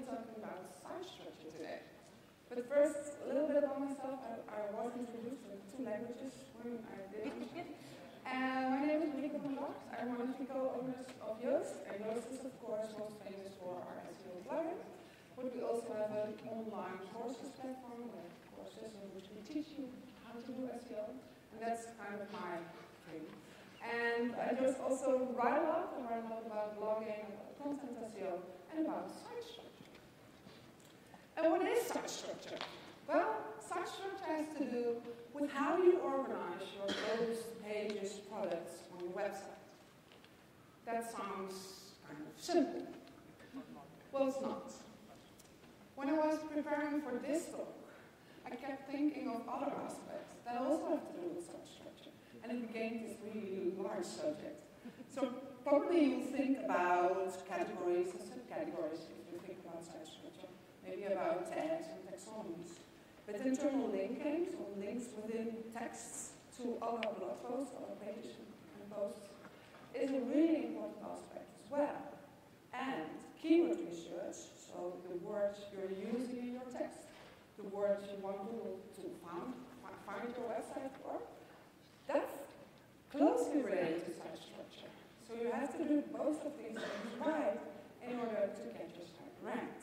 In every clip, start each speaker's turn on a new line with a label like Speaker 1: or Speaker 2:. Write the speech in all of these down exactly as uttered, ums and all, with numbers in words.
Speaker 1: talking about site structure today. But first, a little bit about myself. I, I was introduced in two languages when I did. And my name is Marieke van Laks. I'm one of the co-owners of Yoast. And Yoast is, of course, most famous for our S E O plugin. But we also have an online courses platform with courses in which we teach you how to do S E O. And that's kind of my thing. And I just also write a lot. I write a lot about blogging, about content S E O, and about site structure. And what is site structure? Well, site structure has to do with how you organize your posts, pages, products on your website. That sounds kind of simple. Well, it's not. When I was preparing for this talk, I kept thinking of other aspects that also have to do with site structure. And it became this really large subject. So probably you think about categories and subcategories if you think about site structure. Maybe about tags and taxonomies. But internal linkings, or links within texts to other blog posts, other pages and posts, is a really important aspect as well. And keyword research, so the words you're using in your text, the words you want Google to find, find your website for, that's closely related to site structure. So you have to do both of these things right in order to get your site ranked.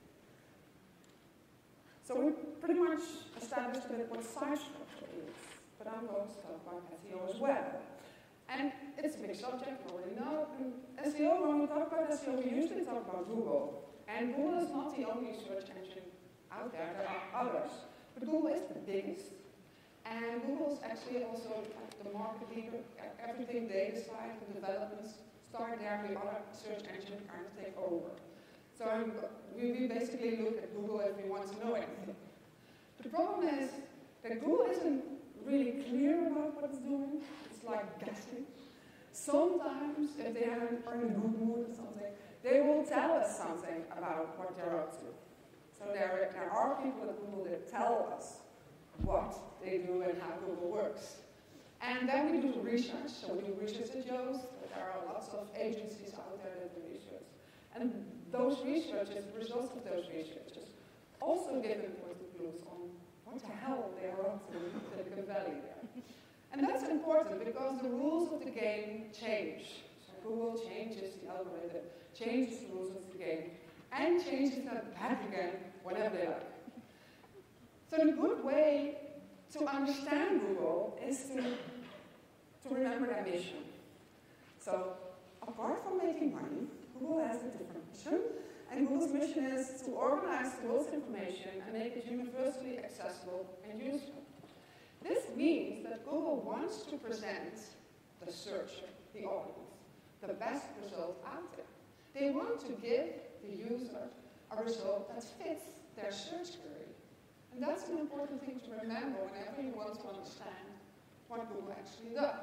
Speaker 1: So we pretty much established a bit what site structure is, but I'm going to talk about S E O as well. And it's a big subject, you already know. And S E O, when we talk about S E O, we usually talk about Google. And Google is not the only search engine out there, there are others. But Google is the biggest. And Google is actually also like the market leader. Everything they decide, the developments start there, the other search engine kind of take over. So I'm, we, we basically look at Google if we want to know anything. The problem is that Google isn't really clear about what it's doing. It's like guessing. Sometimes, if they are in a good mood or something, they will tell us something about what they're up to. So there, there are people at Google that tell us what they do and how Google works. And then we do research. So we do research at Yoast. There are lots of agencies out there that do research. And those researchers, the results of those researchers, also give important clues on what the hell they are up to in Silicon Valley there. And that's important because the rules of the game change. So Google changes the algorithm, changes the rules of the game, and changes them back again whenever they like. So a good way to understand Google is to, to remember their mission. So apart from making money, Google has a different mission, and Google's mission is to organize the world's information and make it universally accessible and useful. This means that Google wants to present the searcher, the audience, the best result out there. They want to give the user a result that fits their search query. And that's an important thing to remember whenever you want to understand what Google actually does.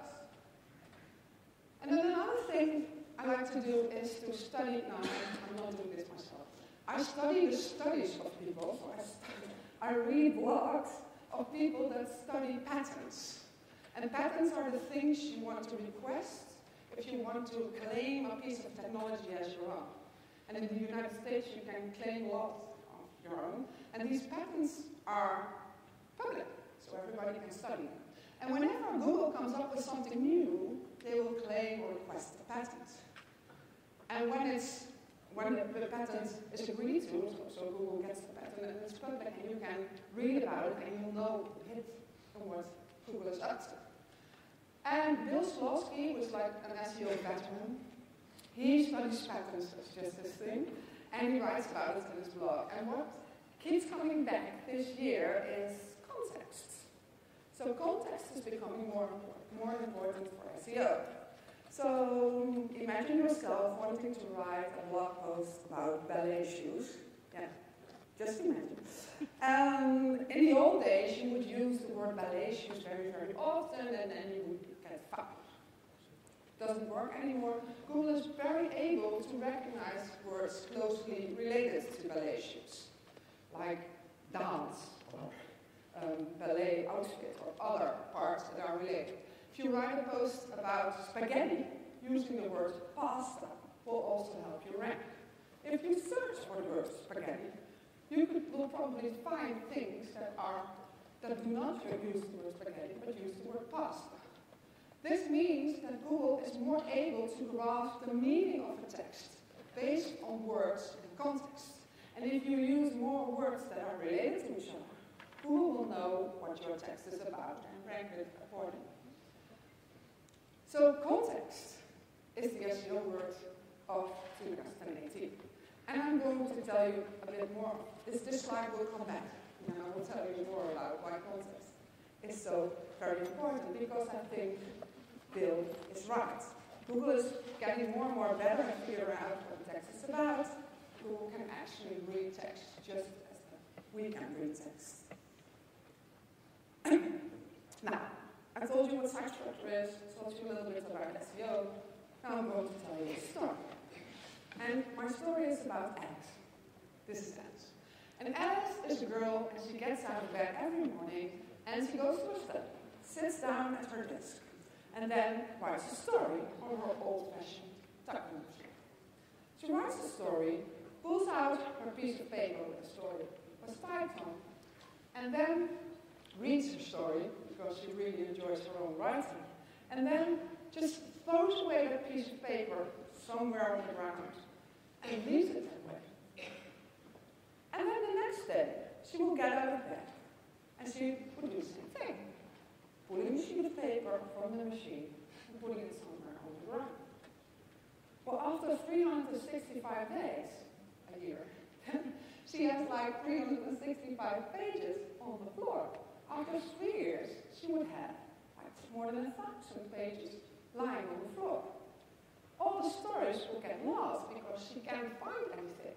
Speaker 1: And then another thing I like to do is to study, no, I'm not doing this myself. I study the studies of people, so I, study, I read blogs of people that study patents. And patents are the things you want to request if you want to claim a piece of technology as your own. And in the United States, you can claim a lot of your own. And these patents are public, so everybody can study them. And whenever Google comes up with something new, they will claim or request a patent. And when it's when the, the patent is agreed to, so, so Google gets the patent and it's public, and you can read about it, and you'll know a bit from what Google is up to. And Bill Slawski was like an S E O veteran. He studies patents as just this thing, and he writes about it in his blog. And what keeps coming back this year is context. So context is becoming more important, more important for S E O. So imagine yourself wanting to write a blog post about ballet shoes. Yeah, just imagine. Um, in the old days, you would use the word ballet shoes very, very often, and then you would get found. Doesn't work anymore. Google is very able to recognize words closely related to ballet shoes, like dance or um, ballet outfit or other parts that are related. If you write a post about spaghetti, using the word pasta will also help you rank. if you search for the word spaghetti, you could, will probably find things that are that do not use the word spaghetti, but use the word pasta. This means that Google is more able to grasp the meaning of a text based on words and context. And if you use more words that are related to each other, Google will know what your text is about and rank it accordingly. So context is the S E O word of two thousand eighteen. And I'm going to tell you a bit more. This, this slide will come back, and I will tell you more about why context is so very important, because I think Bill is right. Google is getting more and more better at figuring out what the text is about. Google can actually read text just as we can read text. Now, I told you what site structure is, told you a little bit about S E O. Now I'm going to tell you a story. And my story is about Alice. This is Alice. And Alice is a girl, and she gets out of bed every morning, and she goes to her study, sits down at her desk, and then writes a story on her old-fashioned typing machine. She writes the story, pulls out her piece of paper where the story was typed on, and then reads her story, because she really enjoys her own writing, and then just throws away that piece of paper somewhere on the ground and leaves it that way. And then the next day, she will get out of bed, and she will do the same thing, pulling a sheet of paper from the machine and putting it somewhere on the ground. Well, after three hundred sixty-five days, a year, she has like three hundred sixty-five pages on the floor. After three years, she would have like more than a thousand pages lying on the floor. All the stories will get lost because she can't find anything.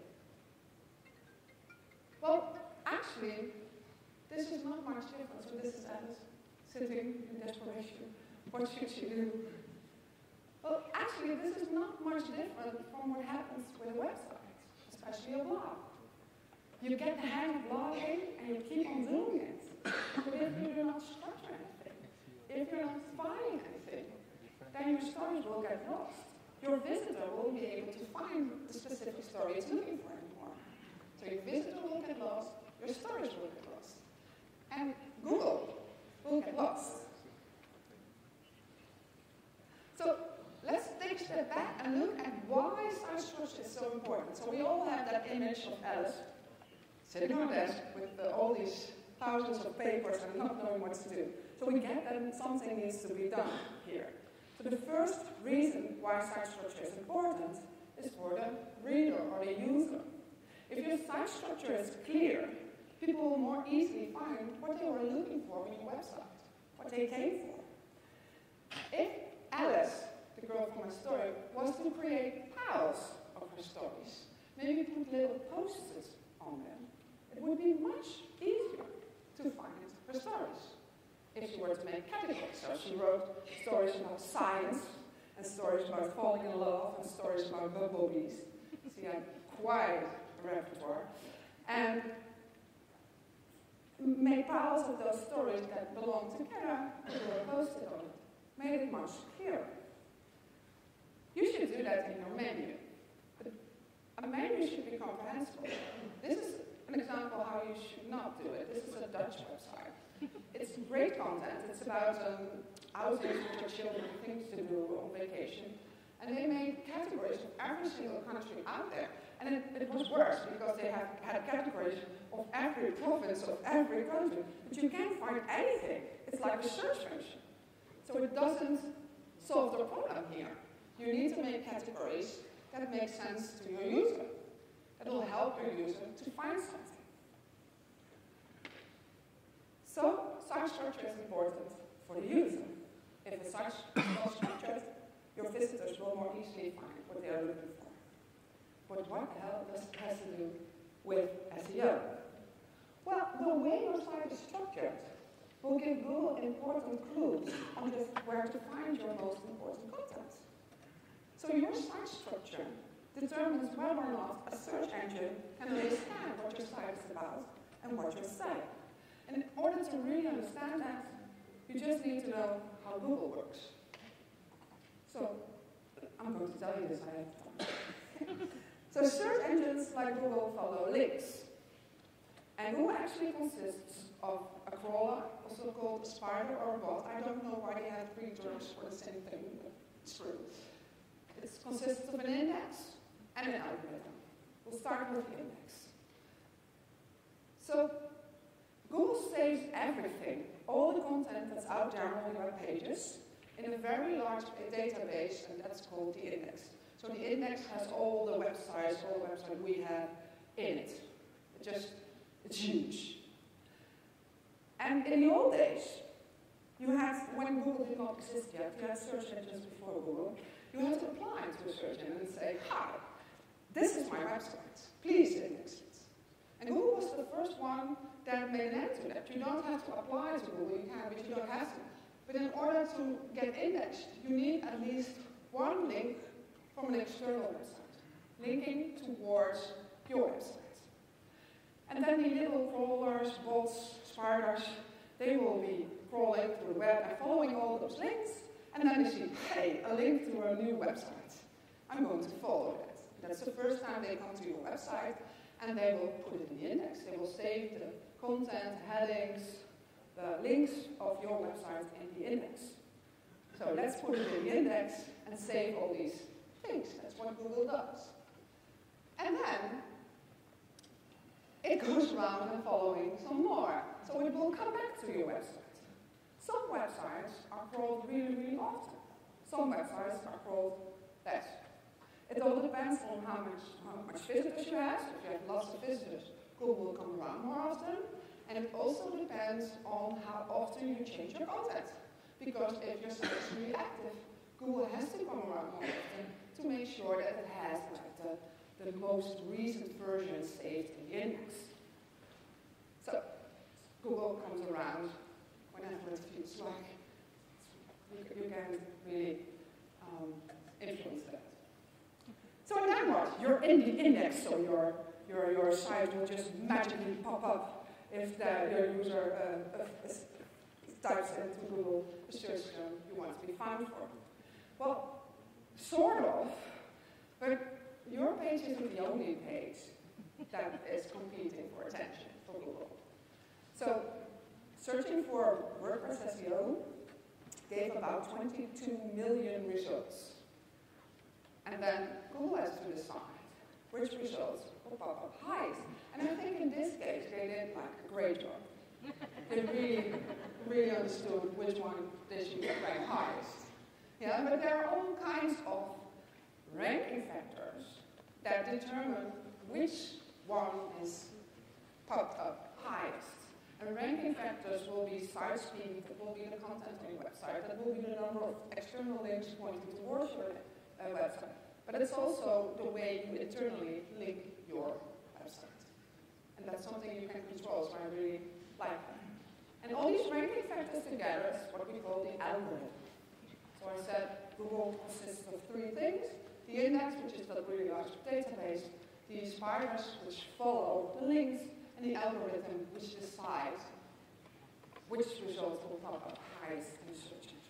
Speaker 1: Well, actually, this is not much different. So this is Alice sitting in desperation. What should she do? Well, actually, this is not much different from what happens with a website, especially a blog. You get the hang of blogging and you keep on doing it. But if you do not structure anything, if you're not finding anything, then your stories will get lost. Your visitor will be able to find the specific story it's looking for anymore. So your visitor will get lost, your stories will get lost, and Google will get lost. So let's take a step back and look at why site structure is so important. So we all have that image of Alice sitting on her desk with the, all these thousands of papers and not knowing what to do. So we get that something needs to be done here. So the first reason why site structure is important is for the reader or the user. If your site structure is clear, people will more easily find what they were looking for on your website, what they came for. If Alice, the girl from my story, was to create piles of her stories, maybe put little post-its on them, it would be much easier to find her stories. If she were to make categories, so she wrote stories about science, and stories about falling in love, and stories about bumblebees. She had quite a repertoire. And made piles of those stories that belong together and were posted on it. Made it much clearer. You should do that in your menu. But a menu should be comprehensible. This is an example how you should not do it. This is a Dutch website. It's great content. It's about um, outings with your children, things to do on vacation. And they made categories of every single country out there. And it, it was worse because they have had categories of every province of every country. But you can't find anything. It's like a search function. So it doesn't solve the problem here. You need to make categories that make sense to your user. That will help your user to find something. So, site structure is important for the user. If a site is well structured, your visitors will more easily find what they are looking for. But what the hell does it has to do with S E O? Well, the way your site is structured will give Google important clues on just where to find your most important content. So your site structure determines whether or not a search engine can understand what your site is about and what you're saying. And in order to really understand that, you just need to know how Google works. So, I'm going to tell you this, I have time. So search engines like Google follow links. And Google actually consists of a crawler, also called a spider or a bot. I don't know why they have three terms for the same thing, but it's true. It consists of an index and an algorithm. We'll start with the index. So Google saves everything, all the content that's out there on all the web pages, in a very large database, and that's called the index. So the index has all the websites, all the websites we have in it. It just, it's huge. And in the old days, you had, when Google did not exist yet, you had search engines before Google, you had to apply to a search engine and say, hi, this is my website, please index it. And Google was the first one that made an end to that. You don't have to apply to Google, you can, but you don't have to. But in order to get indexed, you need at least one link from an external website, linking towards your website. And then the little crawlers, bots, spiders, they will be crawling through the web and following all those links, and then they see, hey, a link to a new website. I'm going to follow that. That's the first time they come to your website, and they will put it in the index. They will save the content, headings, the links of your website in the index. So let's put it in the index and save all these things. That's what Google does. And then it goes around and following some more. So it will come back to your website. Some websites are crawled really, really often. Some websites are crawled less. It all depends on how much, how much visitors you have. If you have lots of visitors, Google will come around more often. And it also depends on how often you change your content. Because if your site is really active, Google has to come around more often to make sure that it has like the, the most recent version saved in the index. So Google comes around whenever it feels like you, you can really um, influence that. So then what? You're in the index, so your, your, your site will just magically pop up if the, your user uh, uh, types into Google a search term you want to be found for. Well, sort of, but your page isn't the only page that is competing for attention for Google. So, searching for WordPress S E O gave about twenty-two million results. And then Google has to decide which results will pop up highest. And I think in this case, they did like a great job. They really, really understood which one they should rank highest. Yeah, but there are all kinds of ranking factors that determine which one is popped up highest. And ranking factors will be site speed, that will be the content on your website, that will be the number of external links pointing towards your uh, website. But it's also the way you internally link your website. And that's something you can control, so I really like that. And all these ranking factors together is what we call the algorithm. So I said Google consists of three things. The index, which is the really large database, the spiders, which follow the links, and the algorithm, which decides which results will pop up highest in search engines.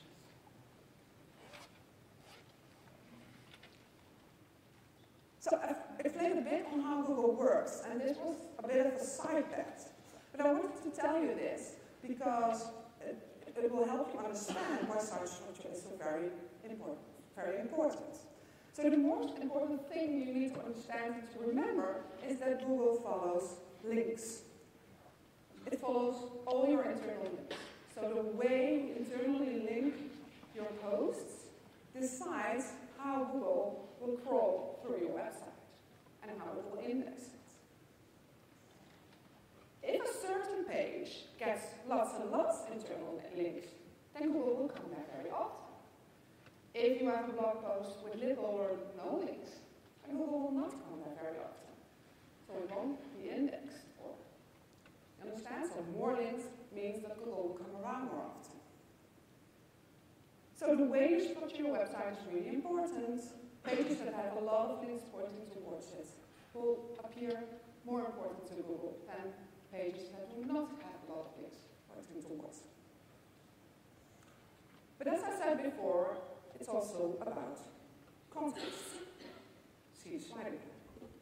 Speaker 1: So I've explained a bit on how Google works, and this was a bit of a side bet. But I wanted to tell you this because it, it will help you understand why site structure is so very important. Very important. So the most important thing you need to understand and to remember is that Google follows links. It follows all your internal links. So the way you internally link your posts decides how Google will crawl through your website and how it will index it. If a certain page gets lots and lots of internal links, then Google will come back very often. If you have a blog post with little or no links, then Google will not come back very often. So it won't be indexed. Or, you understand? So more links means that Google will come around more often. So the way you structure your website is really important. Pages that have a lot of links pointing towards it will appear more important to Google than pages that do not have a lot of links pointing towards it. But as I said before, it's also about context. See the slide again.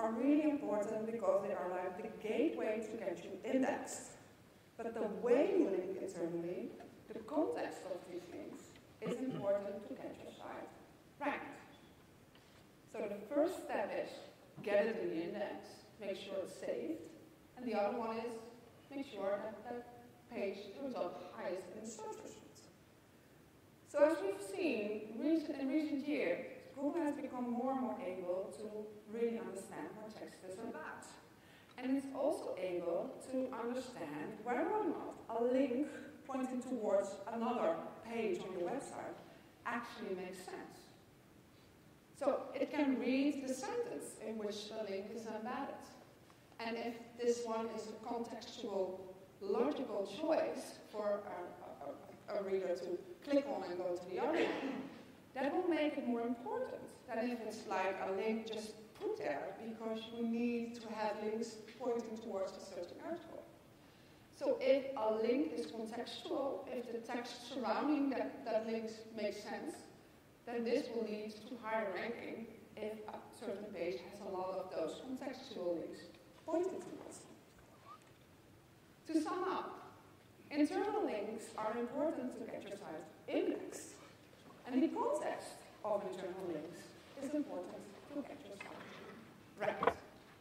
Speaker 1: are really important because they are like the gateway to get you indexed. But the way you link internally, the context of these links, is important to get your site ranked. So the first step is get it in the index, make sure it's saved, and the other one is make sure that that page comes up highest in the search results. So as we've seen recent, in recent years, Google has become more and more able to really understand what text is about. And it's also able to understand whether or not a link pointing towards another page on your website actually makes sense. So it can read the sentence in which the link is embedded. And if this one is a contextual, logical choice for a, a, a reader to click on and go to the other one, that will make it more important than if it's like a link just put there because you need to have links pointing towards a certain article. So if a link is contextual, if the text surrounding that, that link makes sense, then this will lead to higher ranking if a certain page has a lot of those contextual links pointing towards. To sum up, internal links are important to get your site indexed. And the context of internal links is important to get your site ranked.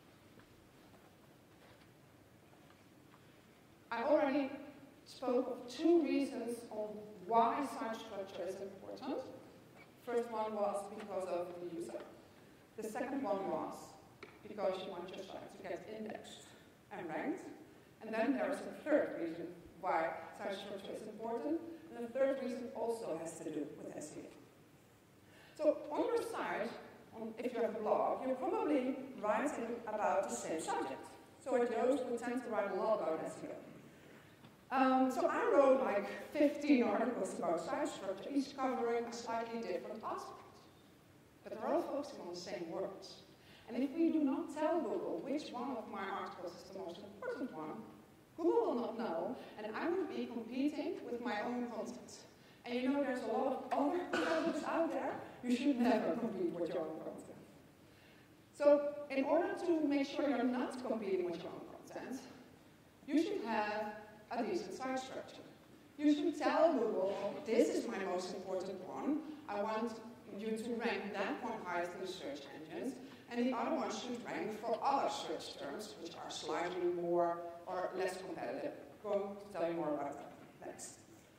Speaker 1: I already spoke of two reasons on why site structure is important. First one was because of the user. The second one was because you want your site to get indexed and ranked. And then there is a third reason why site structure is important. And the third reason also has to do with S E O. So on your site, on, if you have a blog, you're probably writing about the same subject. So at Yoast, we tend to write a lot about S E O. Um, so I wrote like fifteen articles about site structure, each covering a slightly different aspect. But they're all focusing on the same words. And if we do not tell Google which one of my articles is the most important one, Google will not know, and I would be competing with my own content. And you know there's a lot of other products out there, you should never compete with your own content. So in order to make sure you're not competing with your own content, you should have a decent site structure. You should tell Google, this is my most important one. I want you to rank that one highest in the search engines, and the other one should rank for other search terms, which are slightly more or less competitive. I'm going to tell you more about that next.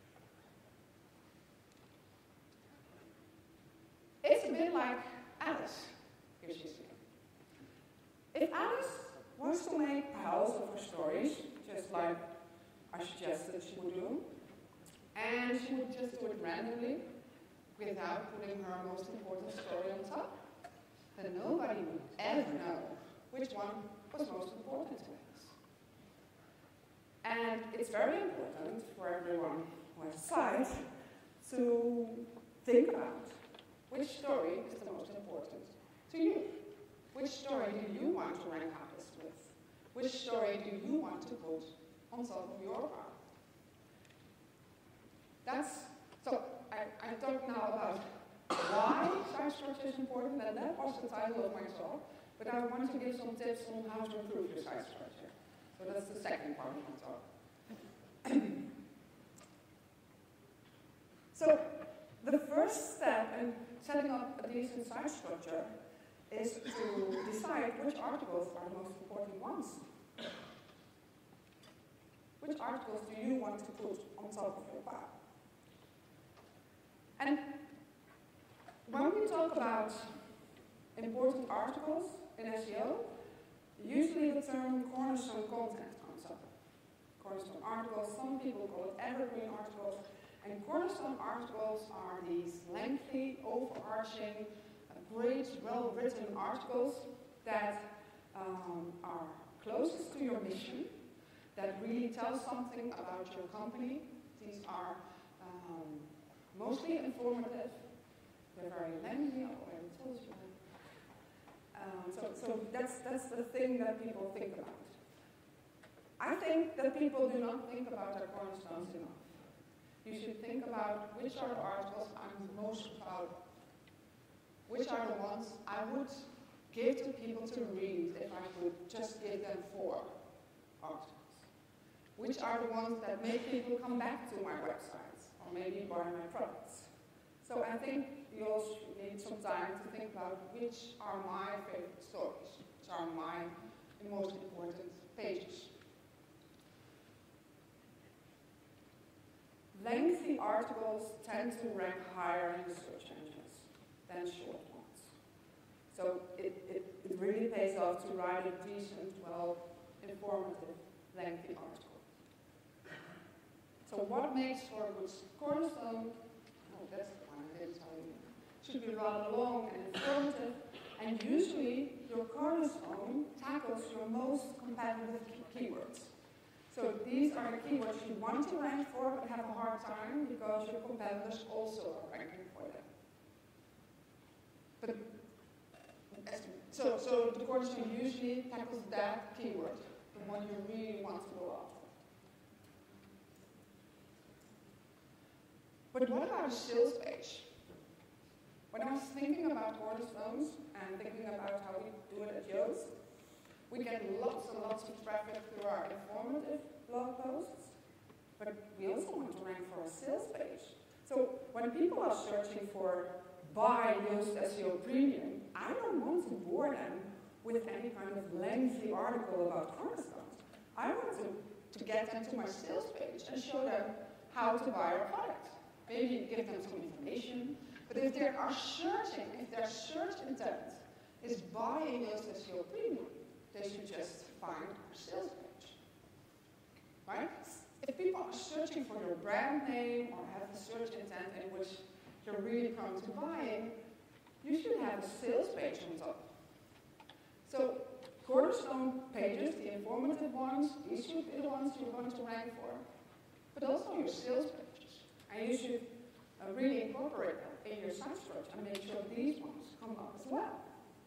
Speaker 1: It's a bit like Alice, here she's here. If Alice wants to make piles of her stories, just like I suggested she would do, and she would just do it randomly, without putting her most important story on top, then nobody would ever know which one was most important to us. And it's very important for everyone who has a site to think about which story is the most important to you. Which story do you want to rank highest with? Which story do you want to put on top of your product? That's, so I, I talked now about why site structure is important, and that was the title of my talk, but I want to give some tips on how to improve your site structure. So that's the second part of my talk. So the first step in setting up a decent site structure is to decide which articles are the most important ones. Which articles do you want to put on top of your pile? And when we talk about important articles in S E O, usually the term cornerstone content comes up. Cornerstone articles, some people call it evergreen articles, and cornerstone articles are these lengthy, overarching, great, well-written articles that um, are closest to your mission, that really tell something about your company. These are um, mostly informative. They're very lengthy, I already told you that. Um, so so that's, that's the thing that people think about. I think that people do not think about their cornerstones enough. You should think about which are the articles I'm most proud of. Which are the ones I would give to people to read if I would just give them four articles? Which are the ones that make people come back to my websites or maybe buy my products? So I think you also need some time to think about which are my favorite stories, which are my most important pages. Lengthy articles tend to rank higher in the search engines than short ones. So it, it, it really pays off to write a decent, well, informative, lengthy article. So what makes for a good cornerstone? Oh, that's the one I didn't tell you. Should be rather long and informative, and usually your cornerstone tackles your most competitive keywords. So these are the keywords you want to rank for, but have a hard time because your competitors also are ranking for them. But so, so the cornerstone usually tackles that keyword, the one you really want to go after. But what about a sales page? When I was thinking about cornerstones and thinking about how we do it at Yoast, we get lots and lots of traffic through our informative blog posts, but we also want to rank for a sales page. So when people are searching for buy Yoast S E O Premium, I don't want to bore them with any kind of lengthy article about cornerstones. I want to, to get them to my sales page and show them how to buy our product. Maybe give them some information, but if they are searching, if their search intent is buying Yoast S E O Premium, they should just find our sales page, right? If people are searching for your brand name or have a search intent in which you're really prone to buying, you should have a sales page on top. So cornerstone pages, the informative ones, these should be the ones you're going to rank for, but also your sales pages. And you should uh, really incorporate them in your site structure and make sure these ones come up as well.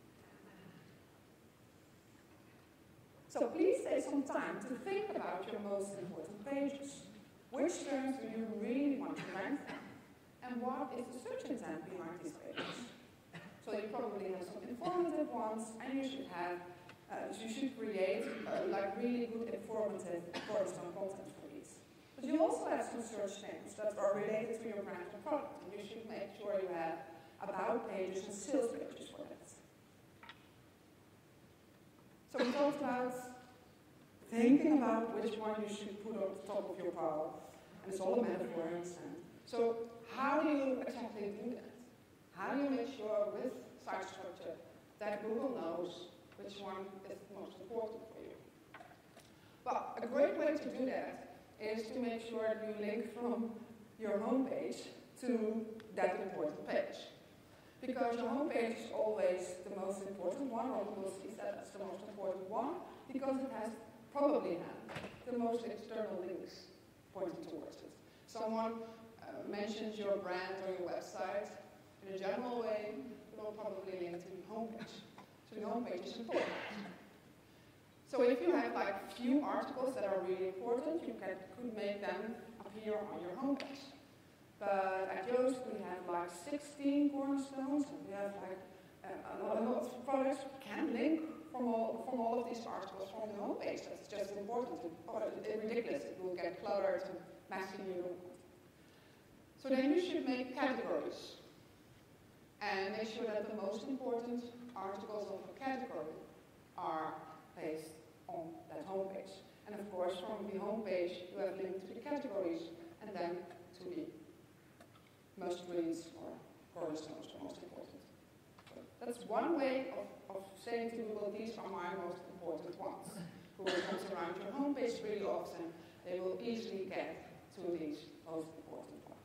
Speaker 1: So please take some time to think about your most important pages. Which terms do you really want to rank for? And what is the search intent behind these pages? So you probably have some informative ones, and you should have, uh, you should create uh, like really good informative cornerstone content for these. But you also have some search terms that are related to your brand or product, and you should make sure you have about pages and sales pages for that. So we talked about thinking about which one you should put on the top of your pile, and it's all a metaphor in a sense. So how do you exactly do that? How do you make sure with site structure that Google knows which one is most important for you? Well, a great way to do that is to make sure that you link from your homepage to that important page. Because your homepage is always the most important one, or Google sees that as the most important one, because it has probably have the most external links pointing towards it. Someone uh, mentions your brand or your website in a general way, it will probably link to the homepage. So the homepage is important. So if you have like few articles that are really important, you can, could make them appear on your homepage. But at Yoast we have like sixteen cornerstones, and we have like uh, a lot of products can link from all, from all of these articles from the homepage. That's just important. It's ridiculous. It will get cluttered and messy. So then you should make categories and make sure that the most important articles of a category are placed on that homepage. And of course, from the homepage, you have linked to the categories and then to the most reads or cornerstones, the most important. So that's one way of, of saying to Google, these are my most important ones. Google comes around your homepage really often, they will easily get to these most important ones.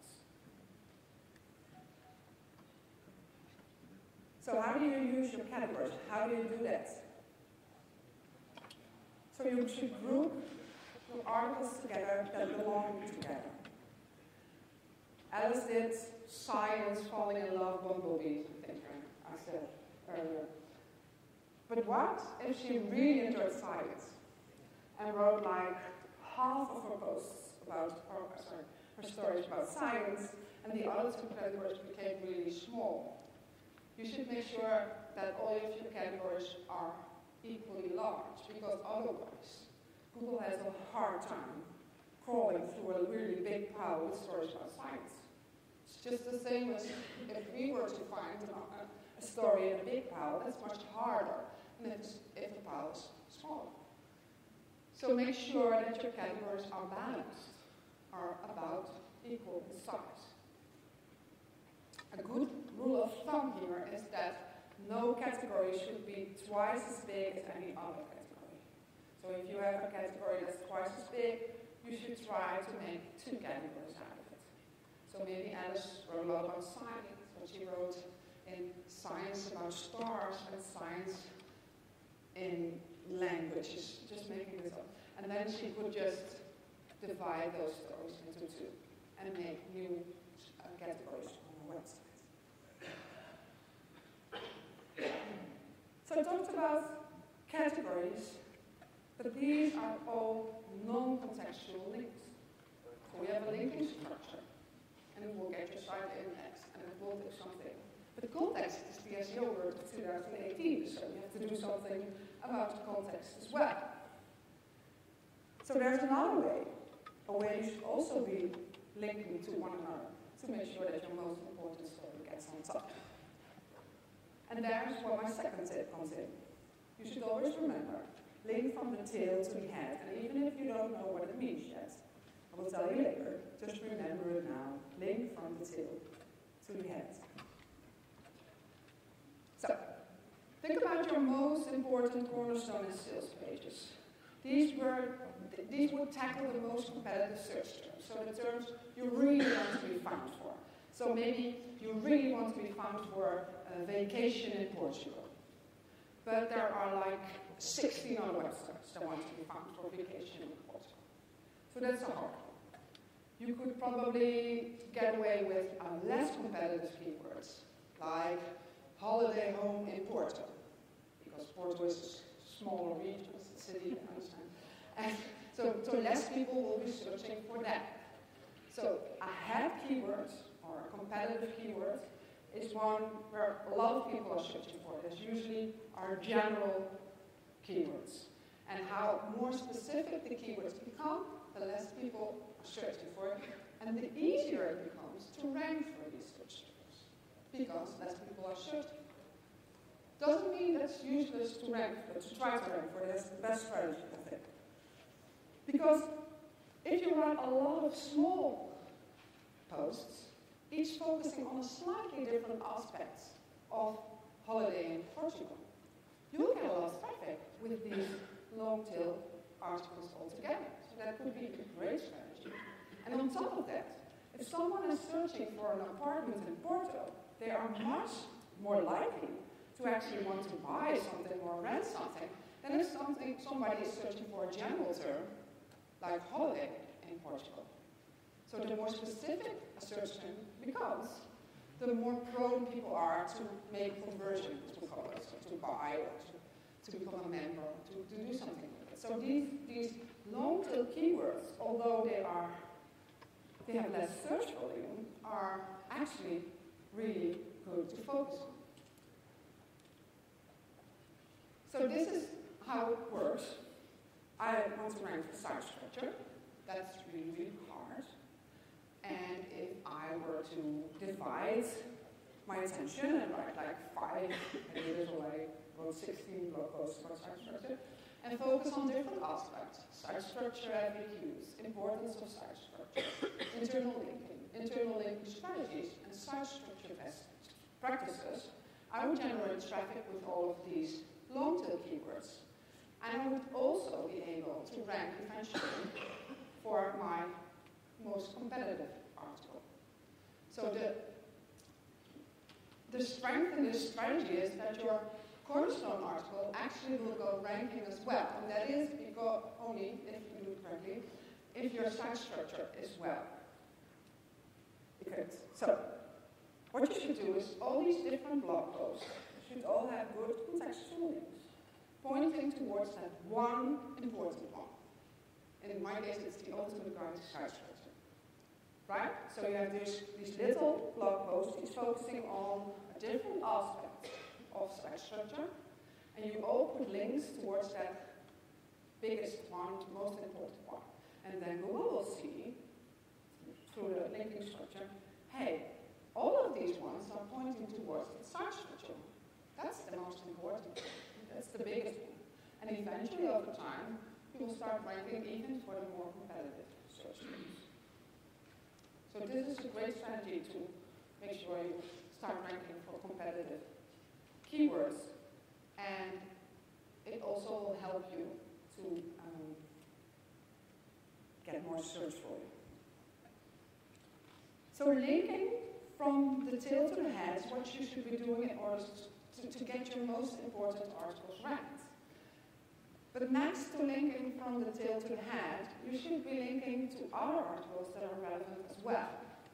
Speaker 1: So how do you use your categories? How do you do that? So you should group your articles together that belong together. Alice did science, falling in love, bumblebees, I think I said earlier. But what if she really enjoyed science and wrote like half of her posts about, or sorry, her stories about science, and the other two categories became really small? you should make sure that all of your categories are equally large, because otherwise Google has a hard time crawling through a really big pile with stories about science. It's just the same as if we were to find a, a story in a big pile, that's much harder than if, if the pile is smaller. So make sure that your categories are balanced, are about equal in size. A good rule of thumb here is that no category should be twice as big as any other category. So if you have a category that's twice as big, you should try to make two categories out of it. So maybe Alice wrote a lot about science, but she wrote in science about stars and science in languages, just making this up. And then she could just divide those stories into two and make new uh, categories on her website. So I talked about categories, but these are all non-contextual links. So we have a linking structure, and it will get your site index, and it will do something. But context is the S E O word of two thousand eighteen, so you have to do something about the context as well. So there's another way, a way you should also be linking to one another to make sure that your most important story gets on top. And there's where my second tip comes in. You should always remember, link from the tail to the head, and even if you don't know what it means yet, I will tell you later, just remember it now, link from the tail to the head. So, think about your most important cornerstone and sales pages. These were, these would tackle the most competitive search terms, so the terms you really want to be found for. So maybe you really want to be found for a vacation in Portugal. But there are like sixteen other websites that want to be found for vacation in Portugal. So that's a hard one. You could probably get away with uh, less competitive keywords, like holiday home in Porto, because Porto is a smaller region, it's a city, I understand. And so, so less people will be searching for that. So a head keyword, or a competitive keyword, is one where a lot of people are searching for. That's usually our general keywords. And how more specific the keywords become, the less people are searching for it, and the easier it becomes to rank for these search terms, because less people are searching. Doesn't mean that's useless to rank for, to try to rank for it. That's the best strategy, I think. Because if you run a lot of small posts, each focusing on a slightly different aspect of holiday in Portugal, you'll get a lot of traffic with these long-tail articles altogether. So that could be a great strategy. And on top of that, if someone is searching for an apartment in Porto, they are much more likely to actually want to buy something or rent something than if something, somebody is searching for a general term, like holiday in Portugal. So the more specific a search term becomes, the more prone people are to make conversion to holiday, so to buy or to, to become a member, to, to do something with it. So these, these long-tail keywords, although they are they have less search volume, are actually really good to focus on. So this is how it works. I want to rank for site structure. That's really, really hard. And if I were to divide my attention and write like five years away, wrote sixteen blog posts about site structure, and focus on different aspects, site structure F A Qs, importance of site structure, internal linking, internal linking strategies, and site structure best practices, I would generate traffic with all of these long-tail keywords. And I would also be able to rank eventually for my most competitive article. So the, the strength in this strategy is that your cornerstone article actually will go ranking as well. And that is because only, if you do it correctly, if your site structure is well. Because, so, what you should do is all these different blog posts should all have good contextual links, pointing towards that one important one. And in my case, it's the ultimate guide to site structure. Right? So you have these, these little blog posts, these focusing on a different aspect of site structure, and you all put links towards that biggest one, most important one. And then Google will see, through the linking structure, hey, all of these ones are pointing towards the site structure. That's the most important one. That's the biggest one. And eventually, over time, you will start ranking even for the more competitive search terms. So this is a great strategy to make sure you start ranking for competitive keywords. And it also will help you to um, get more search volume. So linking from the tail to the head is what you should be doing in order to, to get your most important articles ranked. But next to linking from the tail to the head, you should be linking to other articles that are relevant as well.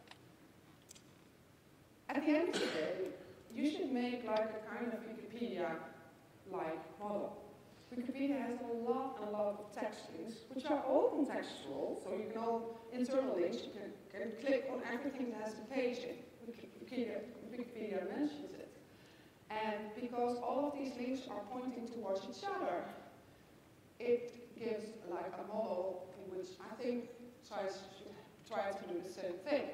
Speaker 1: At the end of the day, you should make like a kind of Wikipedia-like model. Wikipedia has a lot and a lot of text links, which are all contextual, so you know internal links, you can, can click on everything that has a page in. Wikipedia, Wikipedia mentions it. And because all of these links are pointing towards each other, it gives like a model in which I think sites should try to do the same thing.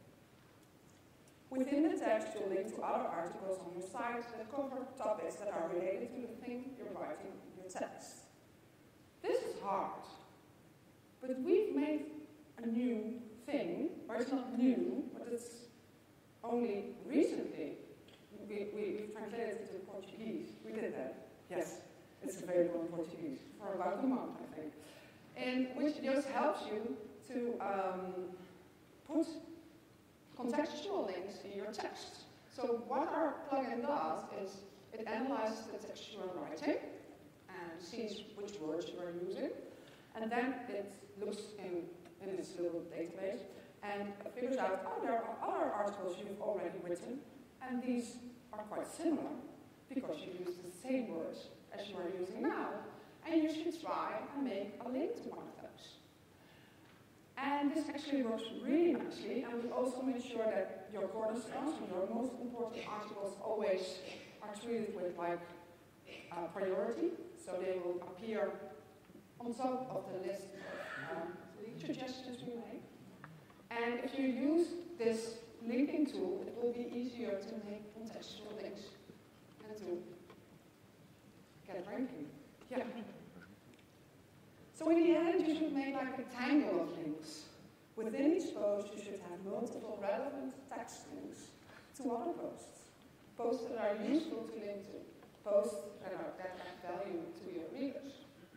Speaker 1: Within the text, you'll link to other articles on your site that cover topics that are related to the thing you're writing in your text. This is hard, but we've made a new thing, or it's not new, but it's only recently we, we, we've translated it into Portuguese. We did that, yes. It's available in Portuguese for about a month, I think. And which just helps you to um, put contextual links in your text. So what our plugin does is it analyzes the text you are writing and sees which words you are using, and then it looks in, in this little database and figures out, oh, there are other articles you've already written, and these are quite similar because you use the same words as you are using now, and you should try and make a link to one of those. And this actually works really nicely, and we also make sure that your cornerstones, your most important articles, always are treated with like uh, priority, so they will appear on top of the list of um, link suggestions we make. And if you use this linking tool, it will be easier to make contextual links and to get ranking. Yeah. So in the end, you should make like a tangle of links. Within each post, you should have multiple relevant text links to other posts. Posts that are useful to link to. Posts that, are, that add value to your readers.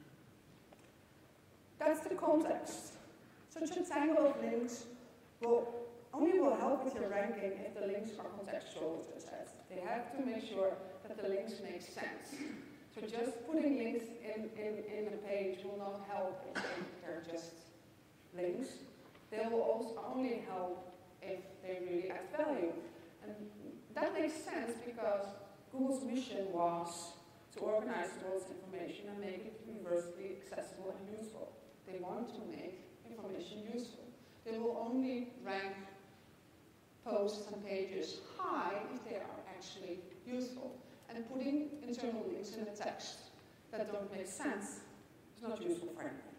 Speaker 1: That's the context. Such a tangle of links will only will help with your ranking if the links are contextual, as I said. They have to make sure that the links make sense. So just putting links in, in, in a page will not help if they're just links. They will also only help if they really add value. And that makes sense because Google's mission was to organize the world's information and make it universally accessible and useful. They want to make information useful. They will only rank posts and pages high if they are actually useful. And putting internal links in the text that don't make sense is not useful for anyone.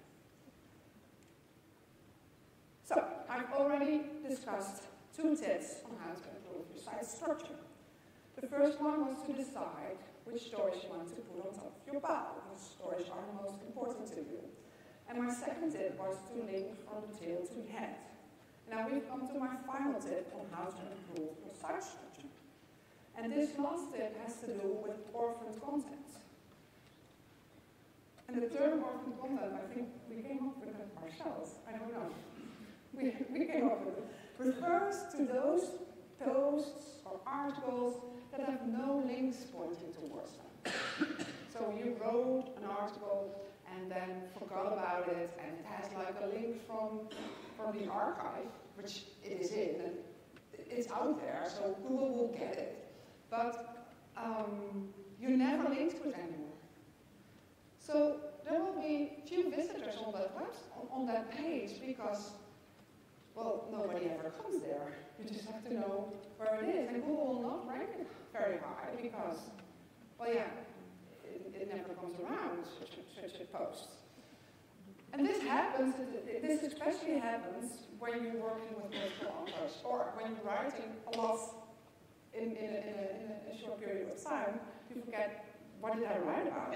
Speaker 1: So, I've already discussed two tips on how to improve your site structure. The first one was to decide which stories you want to put on top of your pile, which stories are the most important to you. And my second tip was to link from the tail to the head. Now we've come to my final tip on how to improve your site structure. And this last tip has to do with orphaned content. And the term orphaned content, I think we came up with it ourselves. I don't know. We, we came up with it. Refers to those posts or articles that have no links pointing towards them. So you wrote an article and then forgot about it, and it has like a link from, from the archive, which it is in, and it's out there, so Google will get it. But um, you never link to it anymore. So there will be few visitors on that web, on, on that page because, well, nobody ever comes there. You just have to know where it is. And Google will not rank it very high because, well, yeah, it, it never comes around, such, such a post. And this happens, this especially happens when you're working with multiple authors or when you're writing a lot in, in, a, in, a, in a short period of time, you forget, what did I write about?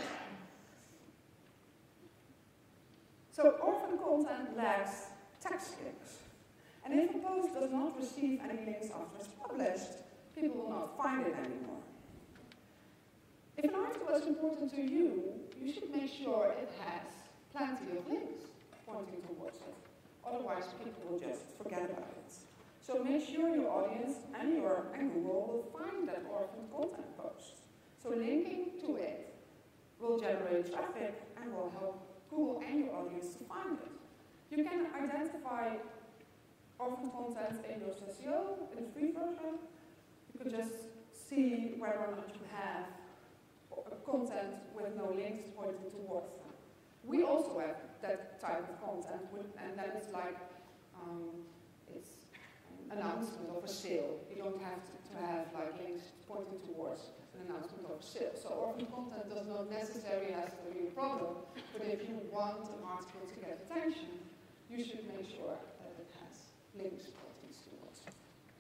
Speaker 1: So orphan content lacks text links. And if a post does not receive any links after it's published, people will not find it anymore. If an article is important to you, you should make sure it has plenty of links pointing towards it. Otherwise, people will just forget about it. So make sure your audience and your and Google will find that orphan content post. So linking to it will generate traffic and will help Google and your audience to find it. You can identify orphan content in your S E O, in the free version. You could just see whether or not you have content with no links pointing towards them. We also have that type of content, with, and then it's like um, it's an announcement of a sale. You don't have to, to have like links pointing towards an announcement of a sale. So orphan content does not necessarily have to be a problem, but if you want an article to get attention, you should make sure that it has links pointing towards it.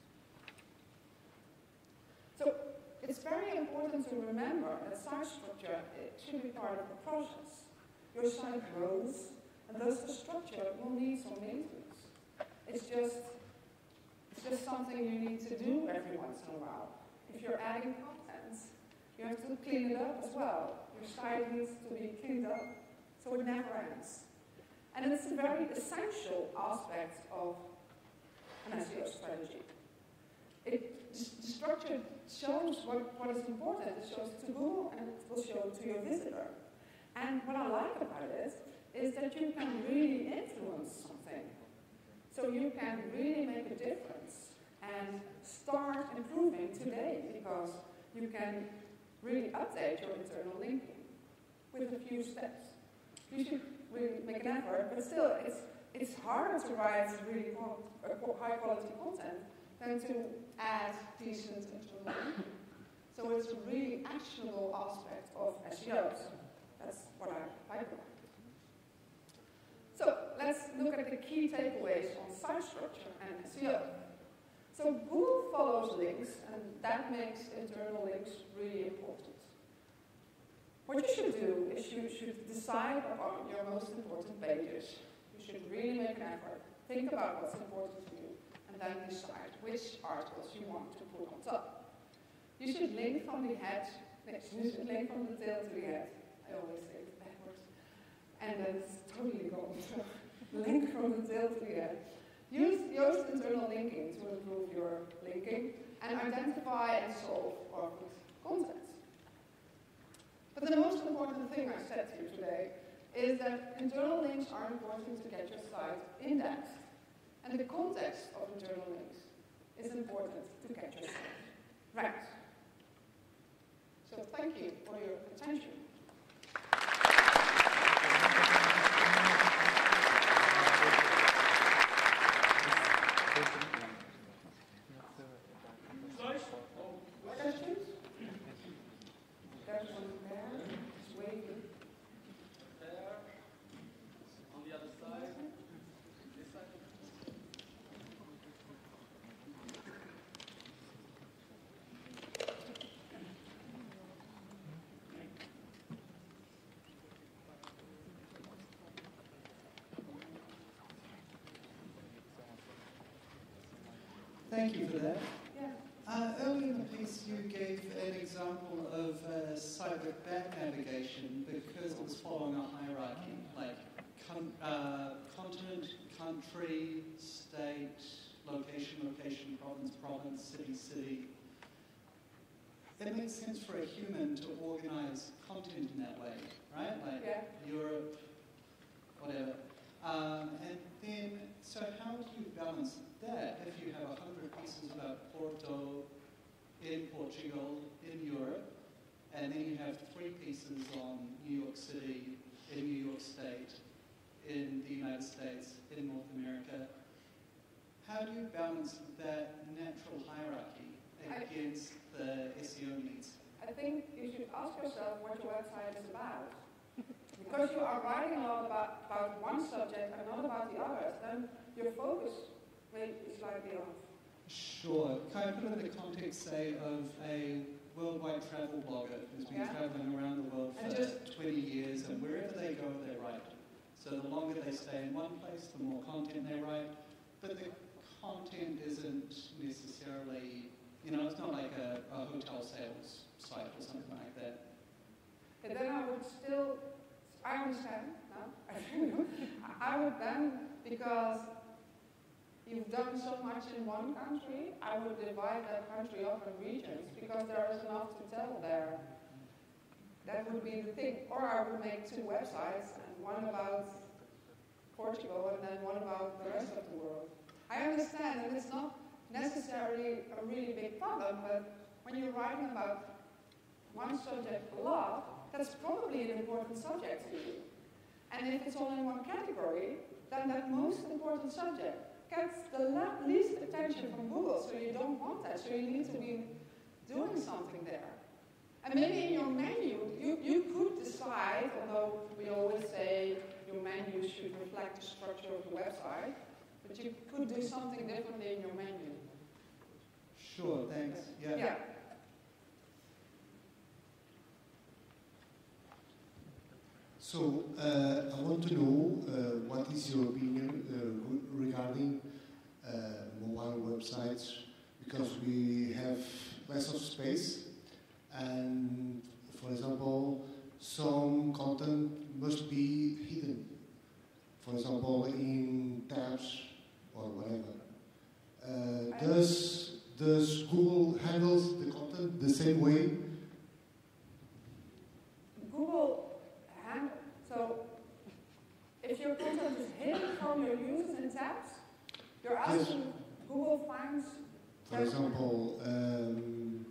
Speaker 1: So it's very important to remember that site structure it should be part of the process. Your site grows, and thus the structure will need some maintenance. It's just, it's just something you need to do every once in a while. If you're adding content, you have to clean it up as well. Your site needs to be cleaned up, so it never ends. And it's a very essential aspect of an S E O strategy. It, the structure shows what, what is important. It shows it to Google, and it will show it to your visitor. And what I like about it is that you can really influence something. So you can really make a difference and start improving today because you can really update your internal linking with a few steps. You should really make an effort, but still it's, it's harder to write really high quality content than to add decent internal linking. So it's a really actionable aspect of S E O. That's what I like about it. So let's look at the key takeaways on site structure and S E O. So Google follows links, and that makes internal links really important. What you should do is you should decide upon your most important pages. You should really make an effort, think about what's important to you, and then decide which articles you want to put on top. You should link from the head, you should link from the tail to the head. I always say it backwards. And then it's totally gone. So link from the tail to the head. Use Yoast internal linking to improve your linking and identify and solve orphan content. But the most important thing I said to you today is that internal links are important to get your site indexed. And the context of internal links is important to get your site ranked. So thank you for your attention. Questions? There's one there, just waving.
Speaker 2: There, on the other side, this side.
Speaker 3: Thank you for that.
Speaker 1: Yeah.
Speaker 3: Uh, earlier in the piece, you gave an example of uh, site with bad navigation because it was following a hierarchy, like con uh, continent, country, state, location, location, province, province, city, city. It makes sense for a human to organize content in that way, right? Like
Speaker 1: Yeah.
Speaker 3: Europe, whatever. Um, and then, so how do you balance that if you have a hundred pieces about Porto in Portugal, in Europe, and then you have three pieces on New York City, in New York State, in the United States, in North America? how do you balance that natural hierarchy against the S E O needs?
Speaker 1: I think you should ask yourself what your website is about. Because you are writing a lot about, about one subject and not about the others, then your focus may be slightly off.
Speaker 3: Sure. Can I put it in the context, say, of a worldwide travel blogger who's been
Speaker 1: Yeah.
Speaker 3: traveling around the world
Speaker 1: And
Speaker 3: for
Speaker 1: just-
Speaker 3: twenty years, and wherever they go, they write. So the longer they stay in one place, the more content they write. But the content isn't necessarily, you know, it's not like a, a hotel sales site or something like that.
Speaker 1: And then I would still, I understand, no, I do. I would then, because you've done so much in one country, I would divide that country up in regions, because there is enough to tell there. That would be the thing. Or I would make two websites, and one about Portugal and then one about the rest of the world. I understand that it's not necessarily a really big problem, but when you're writing about one subject a lot, that's probably an important subject to you. And if it's all in one category, then that most important subject gets the le- least attention from Google, so you don't want that, so you need to be doing something there. And maybe in your menu, you, you could decide, although we always say your menu should reflect the structure of the website, but you could do something differently in your menu.
Speaker 3: Sure, thanks. Yeah.
Speaker 1: Yeah.
Speaker 4: So, uh, I want to know uh, what is your opinion uh, re- regarding uh, mobile websites, because we have less of space, and for example, some content must be hidden. For example, in tabs or whatever. Uh, does does Google handles the content the same way?
Speaker 1: Google hand, so if your content is hidden from your users in tabs, you're asking
Speaker 4: Yes.
Speaker 1: Google finds.
Speaker 4: For example, um,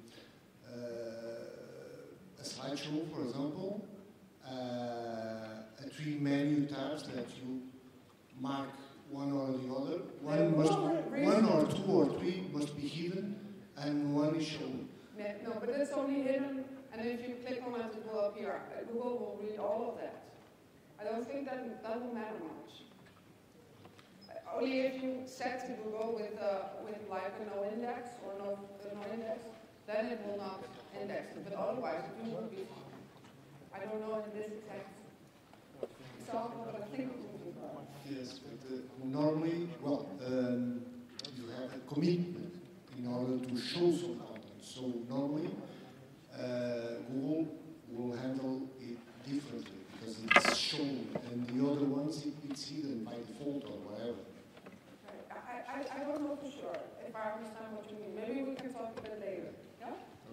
Speaker 4: uh, a slideshow, for example, uh, a three menu tabs that you mark one or the other. One must, one or two or three must be hidden, and one is shown.
Speaker 1: Yeah, no, but it's only hidden, and if you click on it, it will appear. Uh, Google will read all of that. I don't think that that will matter much. Uh, only if you set to Google with uh, with like a no index or no uh, no index, then it will not index it. But otherwise, it will be fine. I don't know in this exact example, but I think it will be fine.
Speaker 4: Yes, but uh, normally, well, um, you have a commitment in order to show some content. So normally, uh, Google will handle it differently because it's shown, and the other ones it, it's hidden by default or whatever.
Speaker 1: Right. I, I, I don't know for sure if I understand what you mean. Maybe we can talk a bit later. Yeah?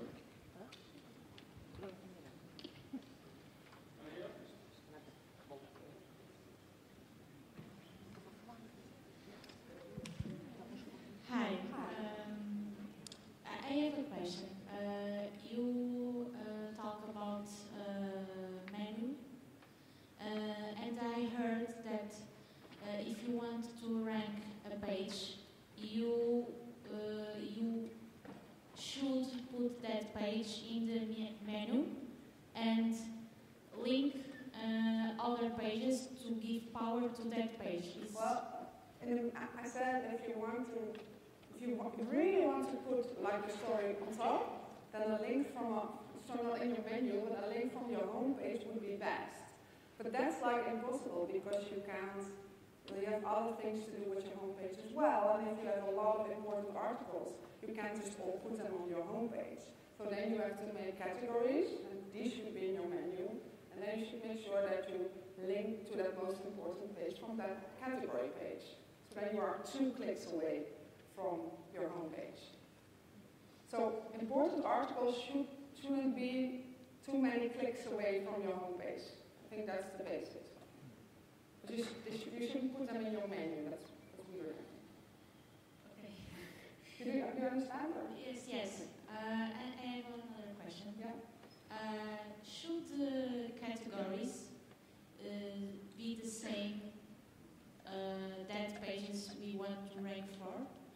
Speaker 5: Hi. Um, I I have a question. Uh, you uh, talk about uh, menu, uh, and I heard that uh, if you want to rank a page, you uh, you should put that page in the me- menu and link uh, other pages to give power to that page. Is-
Speaker 1: Well, and I I said if you want to, if you wa- really want to put like a story on top, then a link from a, so not in your menu, but a link from your homepage would be best. But that's like impossible because you can't, well, you have other things to do with your homepage as well. And if you have a lot of important articles, you can't just all put them on your homepage. So then you have to make categories, and these should be in your menu. And then you should make sure that you link to that most important page from that category page. So then you are two clicks away from your homepage. So important articles should, shouldn't be too many clicks away from your homepage. I think that's the basics. But you, sh- you, should, you shouldn't put them in your menu. That's, that's weird.
Speaker 5: Okay.
Speaker 1: Do you, do you understand? Or?
Speaker 5: Yes, yes. Uh, I, I have another question.
Speaker 1: Yeah.
Speaker 5: Uh, should the categories uh, be the same uh, that pages we want to rank for?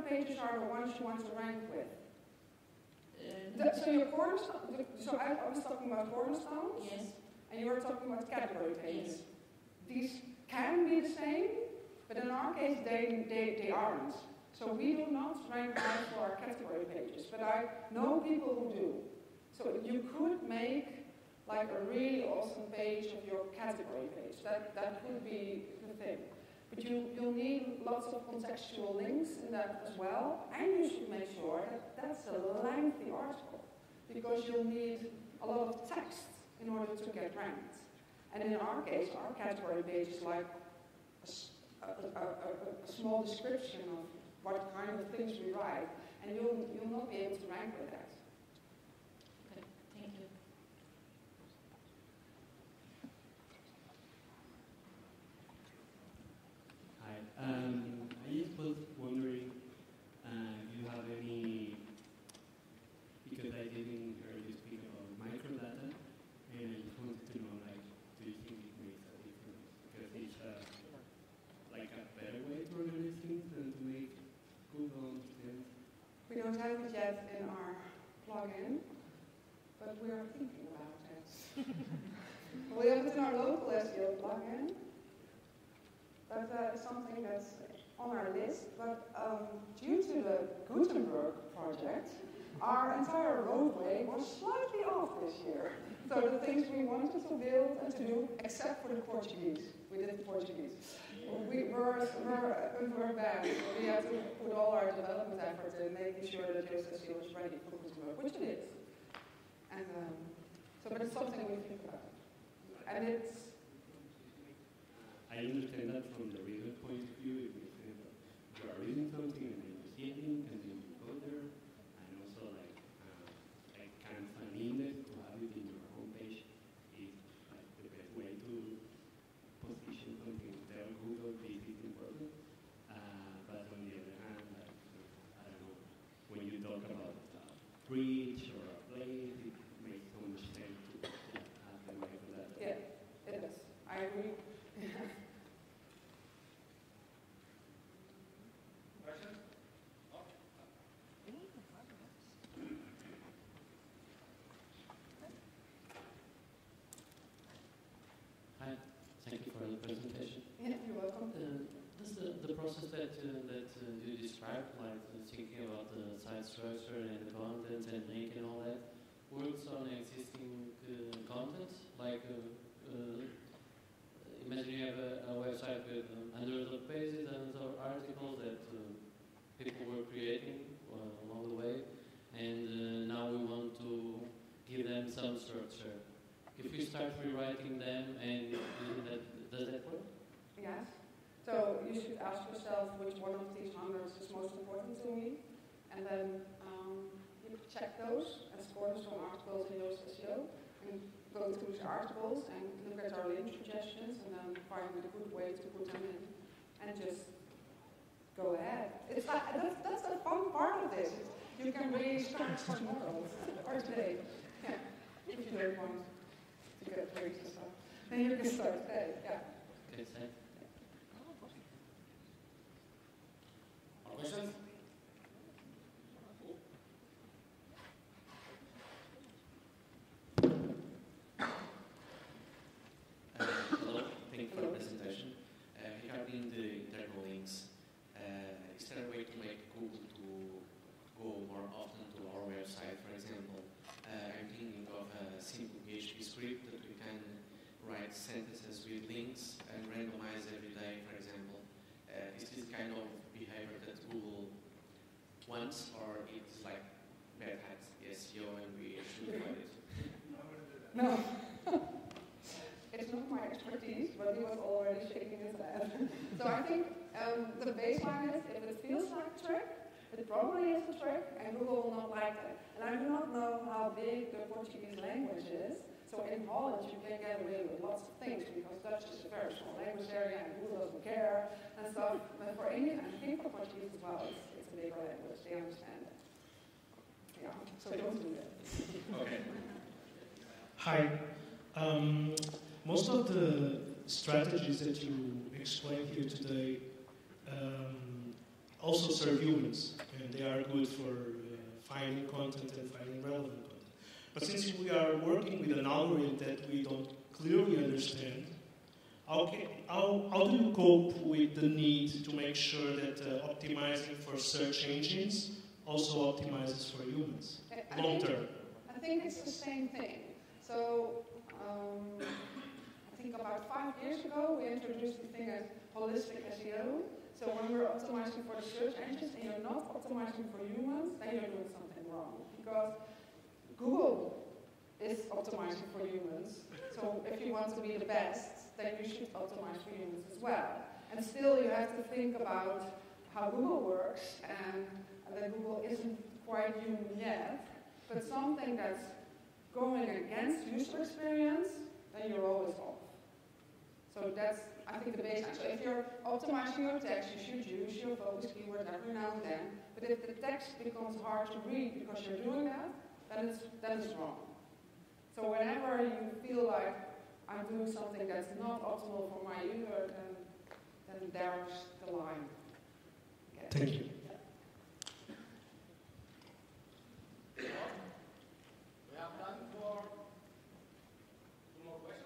Speaker 1: category pages are the ones you want to rank with.
Speaker 5: Uh,
Speaker 1: The, so your cornerstone, so I, I was talking about cornerstones,
Speaker 5: yes.
Speaker 1: and you were talking about category pages.
Speaker 5: Yes.
Speaker 1: These can be the same, but in our case they, they, they aren't. So we do not rank high for our category pages, but I know people who do. So you could make like a really awesome page of your category page. That, that would be the thing. But you, you'll need lots of contextual links in that as well, and you should make sure that that's a lengthy article, because you'll need a lot of text in order to get ranked. And in our case, our category page is like a, a, a, a, a small description of what kind of things we write, and you'll, you'll not be able to rank with that.
Speaker 5: Okay, thank you.
Speaker 6: Hi. Um, I just was wondering uh, if you have any, because I didn't hear you speak about microdata, and I just wanted to know, like, do you think it makes a difference? Because it's uh, like a better way to organize things and to make Google understand.
Speaker 1: We don't have it yet in our plugin, but we're thinking about it. We have it in our local S E O plugin, but uh, it's something that's on our list. But um, due to the Gutenberg project, our entire roadway was slightly off this year. So the things we wanted to build and to do, except for the Portuguese, we did the Portuguese. We were, were, were bad. We had to put all our development efforts in making sure that Yoast S E O was ready for Gutenberg, which it is. And um, so, but it's something we think about. And it's.
Speaker 6: I understand that from the reader point of view, if you say that you are reading something and then you see a link and then you go there, and also like uh, like kind of an index to have it in your homepage is like the best way to position something. Tell Google this is important. Uh, but on the other hand, like I don't know, when you talk about a bridge or a place, it makes so much sense to have the microdata.
Speaker 1: Yeah, it is. I agree.
Speaker 2: Questions? Oh.
Speaker 7: Hi, thank you for the presentation.
Speaker 1: Yeah, you're welcome.
Speaker 7: Uh, this the, the process that uh, that uh, you described, like uh, thinking about the site structure and the content and link and all that, works on existing uh, content. Like, uh, uh, imagine you have a, a website with um, hundreds of pages and of articles that uh, people were creating uh, along the way, and uh, now we want to give them some structure. If we start rewriting them, and uh, that, does that work?
Speaker 1: Yes. So you should ask yourself which one of these hundreds is most important to me, and then um, you check those as cornerstone articles in Yoast S E O, and go through the articles and look at our link suggestions, and then find a good way to put them in, and just go ahead. It's like, that's, that's the fun part of this. You can really start tomorrow or today. Yeah. If you don't want to get breaks and stuff, then you can start today. Yeah.
Speaker 7: Okay, thanks.
Speaker 2: More questions?
Speaker 7: Uh, hello, thank you for the presentation. Uh, regarding the internal links, uh, is there a way to make Google to go more often to our website, for example? Uh, I'm thinking of a simple P H P script that we can write sentences with links and randomize every day, for example. Uh, is this kind of behavior that Google wants, or it's like bad hat S E O and we should avoid it?
Speaker 1: No. It's not my expertise, but he was already shaking his head. So I think um, the baseline is, if it feels like a trick, it probably is a trick, and Google will not like it. And I do not know how big the Portuguese language is. So in Holland, you can get away with lots of things, because Dutch is a very small language area, and Google doesn't care, and stuff. But for English, and I think for Portuguese as well, it's, it's a bigger language. They understand it. Yeah, so don't do that.
Speaker 2: Okay.
Speaker 8: Hi. Um, most of the strategies that you explained here today um, also serve humans, and they are good for uh, finding content and finding relevant content. But since we are working with an algorithm that we don't clearly understand, how, can, how, how do you cope with the need to make sure that uh, optimizing for search engines also optimizes for humans,
Speaker 1: I
Speaker 8: long
Speaker 1: think-
Speaker 8: term?
Speaker 1: I think it's the same thing. So, um, I think about five years ago, we introduced the thing as holistic S E O. So when we're optimizing for the search engines and you're not optimizing for humans, then you're doing something wrong. Because Google is optimizing for humans. So if you want to be the best, then you should optimize for humans as well. And still you have to think about how Google works, and that Google isn't quite human yet. But something that's going against user experience, then you're always off. So that's, I think, the baseline. So if you're optimizing your text, you should use your focus keyword every now and then. But if the text becomes hard to read because you're doing that, then it's, then it's wrong. So whenever you feel like I'm doing something that's not optimal for my user, then, then there's the line. Okay.
Speaker 8: Thank you.
Speaker 2: We have time for two more questions.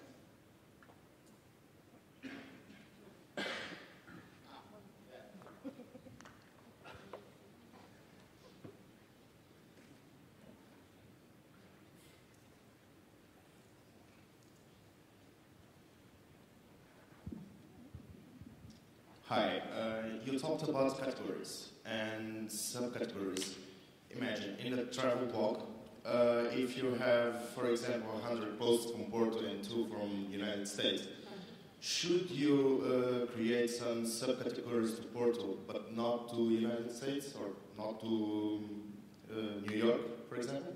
Speaker 9: Hi, uh, you talked about categories and subcategories. Imagine in a travel blog, uh, if you have, for example, one hundred posts from Porto and two from United States, should you uh, create some subcategories to Porto, but not to United States or not to uh, New York, for example?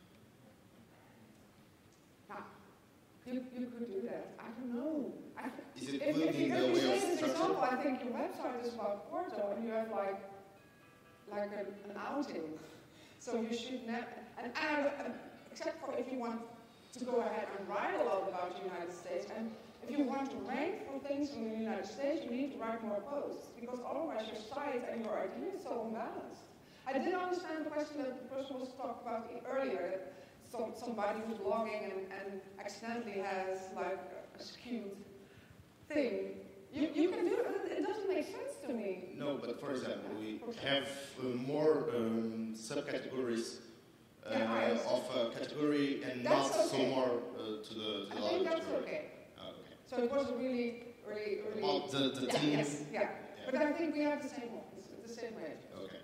Speaker 1: You, you could do that. I don't know. I,
Speaker 9: Is it
Speaker 1: if,
Speaker 9: good
Speaker 1: if
Speaker 9: in
Speaker 1: you
Speaker 9: the
Speaker 1: if you
Speaker 9: way
Speaker 1: say
Speaker 9: of
Speaker 1: this
Speaker 9: structure?
Speaker 1: example, I think your website is about Porto, and you have like like an, an outing. So you should never. And I, except for if you want to go ahead and write a lot about the United States, and if you want to rank for things in the United States, you need to write more posts, because otherwise your site and your idea is so unbalanced. I did understand the question that the person was talking about earlier. That some, somebody who's blogging and, and accidentally has like a skewed thing. You, you can do it. It doesn't make sense to me.
Speaker 9: No, but for example, we have uh, more um, subcategories uh,
Speaker 1: Yeah, I-
Speaker 9: of a category and
Speaker 1: That's
Speaker 9: not so
Speaker 1: okay.
Speaker 9: more uh, to the, to the
Speaker 1: I
Speaker 9: other
Speaker 1: think that's
Speaker 9: category.
Speaker 1: okay.
Speaker 9: Okay.
Speaker 1: So it was really, really, really.
Speaker 9: About the, the
Speaker 1: yeah,
Speaker 9: team.
Speaker 1: yes, yeah.
Speaker 9: Yeah.
Speaker 1: But I think we have the same one. It's the same way.
Speaker 9: Okay.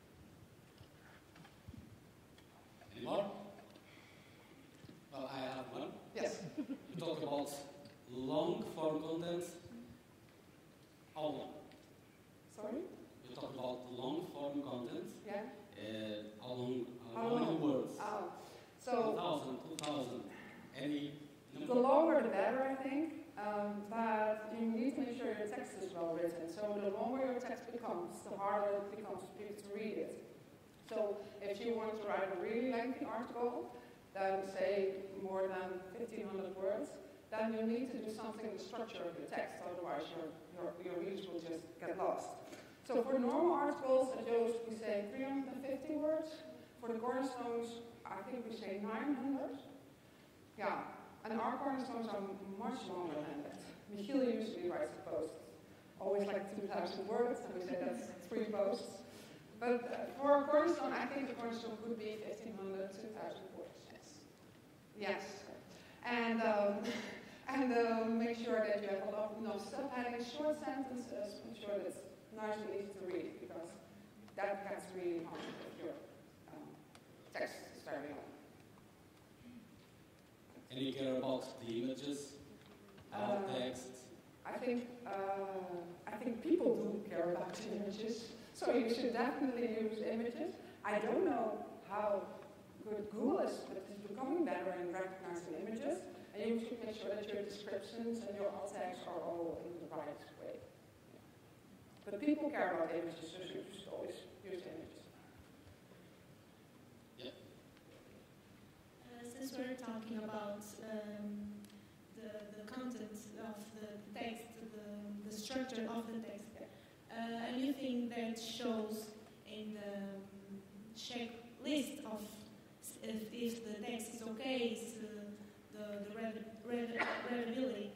Speaker 2: Any more? Well, I have one.
Speaker 1: Yes.
Speaker 2: You talk about long form content. How long?
Speaker 1: Sorry.
Speaker 2: You talk about long form content.
Speaker 1: Yeah.
Speaker 2: Uh, how long? How,
Speaker 1: How
Speaker 2: many
Speaker 1: long?
Speaker 2: words?
Speaker 1: Oh.
Speaker 2: So,
Speaker 1: So
Speaker 2: one thousand, two thousand, any number?
Speaker 1: the longer the better, I think. Um, but you need to make sure your text is well written. So the longer your text becomes, the harder it becomes for people to read it. So if you want to write a really lengthy article, then say more than fifteen hundred words, then you need to do something with the structure of your text, otherwise your, your, your readers will just get lost. So for normal articles, at Joost we say three hundred fifty words. For the cornerstones, I think we say nine hundred. Yeah, and our cornerstones are much longer than that. Michiel usually writes a post, always like two thousand words, and we say that's three posts. But uh, for a cornerstone, I think the cornerstone could be fifteen hundred, two thousand words. Yes. Yes. And um, and uh, make sure that you have a lot of no subheadings, short sentences, make sure that it's nice and easy to read, because that gets really hard if your um, text is very long.
Speaker 2: And you care about the images, alt
Speaker 1: Uh,
Speaker 2: text.
Speaker 1: I think uh, I think people do care about the images, so you should definitely use images. I don't know how good Google is, but it's becoming better in recognizing images, and you should make sure that your descriptions and your alt tags are all in the right way. But people care about images, so you should always use images.
Speaker 2: Yeah.
Speaker 5: Uh, since we're talking about um, the, the content of the text, the, the structure of the text, uh, I new thing that shows in the um, checklist of if, if the text is okay, is uh, the, the read, read, readability.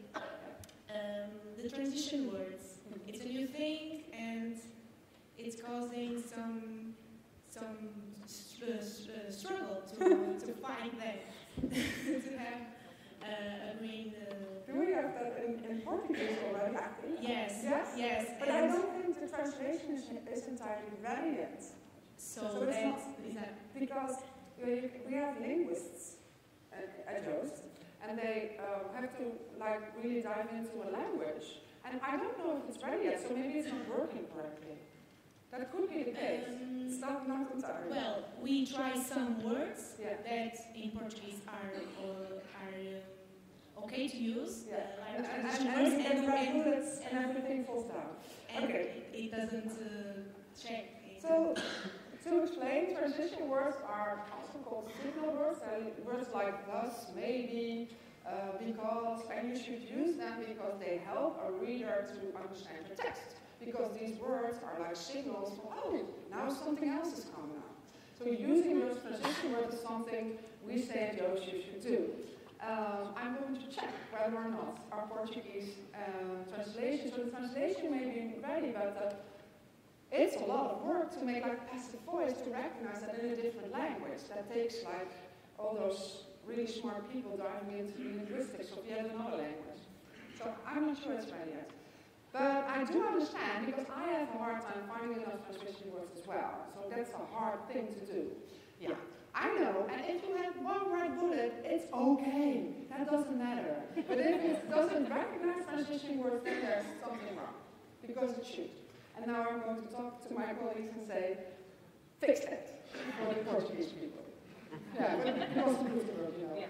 Speaker 5: Um, the transition words. It's a new thing and it's causing some some uh, uh, struggle to, to find them, to have uh, a green. Uh,
Speaker 1: Do we have that in, in Portuguese already? I think.
Speaker 5: Yes.
Speaker 1: Yes.
Speaker 5: Yes.
Speaker 1: But I don't think the translation is, is entirely ready yet.
Speaker 5: So,
Speaker 1: so it's
Speaker 5: that,
Speaker 1: not,
Speaker 5: is that
Speaker 1: because we, we have linguists at, at Joost, and they uh, have to like really dive into a language. And I don't know if it's ready yet, so maybe it's not working correctly. That could be the case.
Speaker 5: Um,
Speaker 1: it's not, not entirely.
Speaker 5: Well, we try some words
Speaker 1: yeah.
Speaker 5: that in Portuguese are uh, are um, okay to use.
Speaker 1: Yeah.
Speaker 5: Uh,
Speaker 1: And, and,
Speaker 5: transition
Speaker 1: and,
Speaker 5: words,
Speaker 1: and,
Speaker 5: and,
Speaker 1: and,
Speaker 5: and,
Speaker 1: bullets and everything falls down.
Speaker 5: and
Speaker 1: Okay.
Speaker 5: it, it doesn't uh, check. It
Speaker 1: So, to explain, transition words are also called signal words. And words like thus, maybe, uh, because, and you should use them because they help a reader to understand your text. Because these words are like signals for, oh, now something else is coming up. So using those transition words is something we say at Joost you should do. Um, I'm going to check whether or not our Portuguese uh, translation, so the translation may be ready, but uh, it's a lot of work to make like passive voice to recognize that in a different language. That takes like all those really smart people diving into linguistics of yet another language. So I'm not sure it's ready yet. But I do understand because I have a hard time finding enough transition words as well. So that's a hard thing to do. Yeah, I know. And if you have one right bullet, it's okay. That doesn't matter. But if it doesn't recognize transition words, then there's something wrong. Because it should. And now I'm going to talk to my colleagues and say, fix that for the Portuguese people. Yeah, but it also proves the word, you know.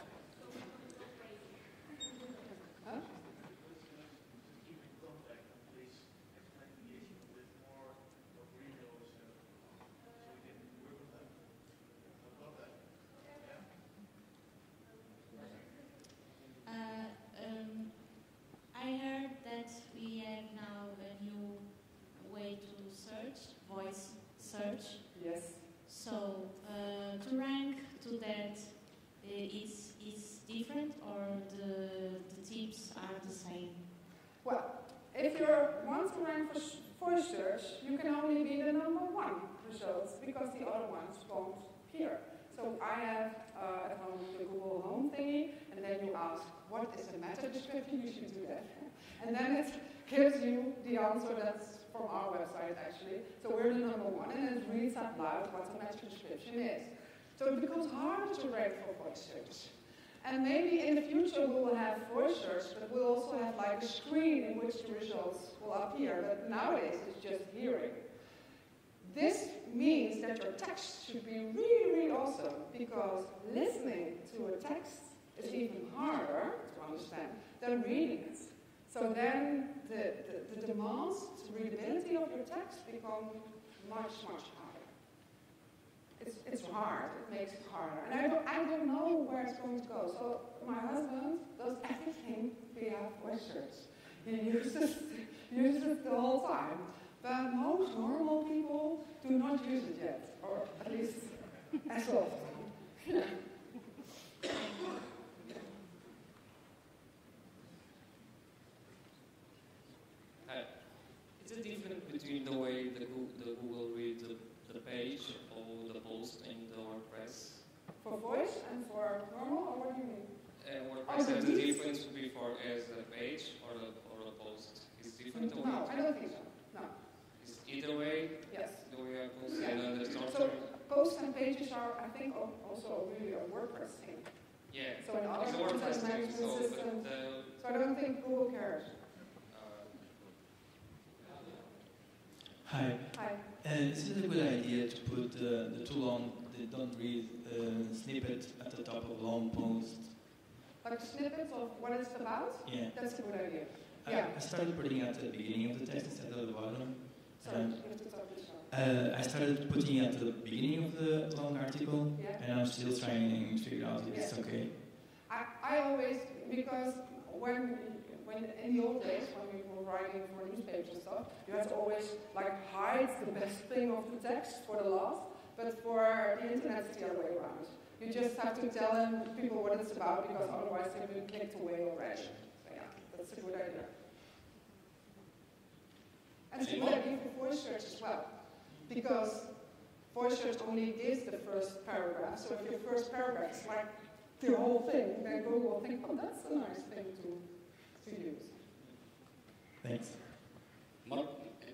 Speaker 1: Huh?
Speaker 5: Uh, um, I heard that we have now a new way to search, voice search.
Speaker 1: Yes.
Speaker 5: So uh, to rank to that uh, is is different, or the the tips are the same?
Speaker 1: Well, if you want to rank for voice search, you can only be the number one results because the other ones won't appear. So I have uh, at home the Google Home thingy, and then you ask, what is the meta description? You should do that. And then it gives you the answer that's from our website, actually. So we're the number one, and it reads out loud what the meta description is. So it becomes harder to rank for voice search. And maybe in the future we will have voice search, but we'll also have like a screen in which the results will appear. But nowadays it's just hearing. This means that your text should be really, really awesome, because listening to a text is even harder to understand than reading it. So then the, the, the demands to readability of your text become much, much higher. It's, it's hard, it makes it harder. And I don't, I don't know where it's going to go. So my husband does everything via voice search. He uses, uses it the whole time. But most normal people do not use it yet, or at least as often.
Speaker 7: Hi. Is it different between the way the, the Google reads the, the page or the post in the WordPress?
Speaker 1: For voice and for normal, or what do you mean?
Speaker 7: Uh, WordPress has a difference before as a page or a, or a post. Is it different?
Speaker 1: No, I don't think so. No.
Speaker 7: Is either way?
Speaker 1: Yes.
Speaker 7: The way I post and uh, the
Speaker 1: So
Speaker 7: structure?
Speaker 1: posts and pages are, I think, al- also really a WordPress thing.
Speaker 7: Yeah.
Speaker 1: So in other
Speaker 7: It's a WordPress
Speaker 1: content
Speaker 7: thing,
Speaker 1: management
Speaker 7: so,
Speaker 1: systems,
Speaker 7: but, uh,
Speaker 1: so I don't think Google cares.
Speaker 10: Hi.
Speaker 1: Hi.
Speaker 10: Uh, is it a good idea to put uh, the too long, the don't read uh, snippet at the top of a long post?
Speaker 1: Like snippets of what it's about?
Speaker 10: Yeah.
Speaker 1: That's a good idea.
Speaker 10: I,
Speaker 1: Yeah.
Speaker 10: I started putting it at the beginning of the text instead of the bottom.
Speaker 1: Sorry,
Speaker 10: Um,
Speaker 1: you have to talk this out.
Speaker 10: uh, I started putting it at the beginning of the long article,
Speaker 1: Yeah.
Speaker 10: and I'm still trying to figure out if it's
Speaker 1: Yeah.
Speaker 10: okay.
Speaker 1: I, I always, because when when in, in the old days, when we were writing for newspapers and stuff, you had to always like hide the best thing of the text for the last. But for the internet, it's the other way around. You just have to tell them people what it's about, because otherwise they've been clicked away already. So yeah, that's a good idea. And it's a good idea for voice search as well, because voice search only gives the first paragraph. So if your first paragraph is like the whole thing, then Google will think, oh, that's a nice thing to, to use.
Speaker 10: Thanks.
Speaker 2: Mark?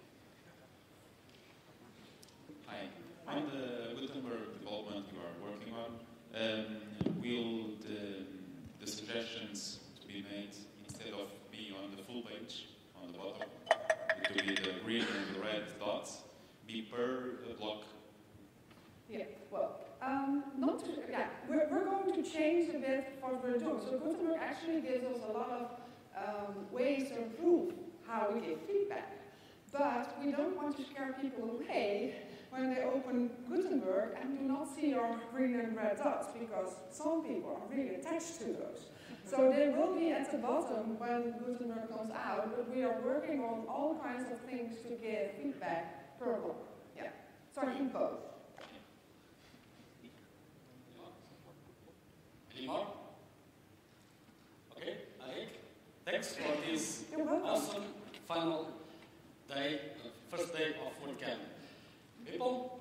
Speaker 11: Hi. On the Gutenberg development you are working on, um, will the, the suggestions to be made, instead of being on the full page, on the bottom, it will be the green and the red dots, be per block?
Speaker 1: Yeah, well, um, not to, yeah, we're, we're going to change a bit what we're doing. So Gutenberg actually gives us a lot of um, ways to improve how we give feedback. But we don't want to scare people away when they open Gutenberg and do not see our green and red dots, because some people are really attached to those. So they will be at the bottom when Gutenberg comes out, but we are working on all kinds of things to give feedback per block. Yeah, so I think both.
Speaker 2: Any more? Okay, Eric, thanks for this
Speaker 1: You're welcome.
Speaker 2: awesome final day, uh, first day of WordCamp. People,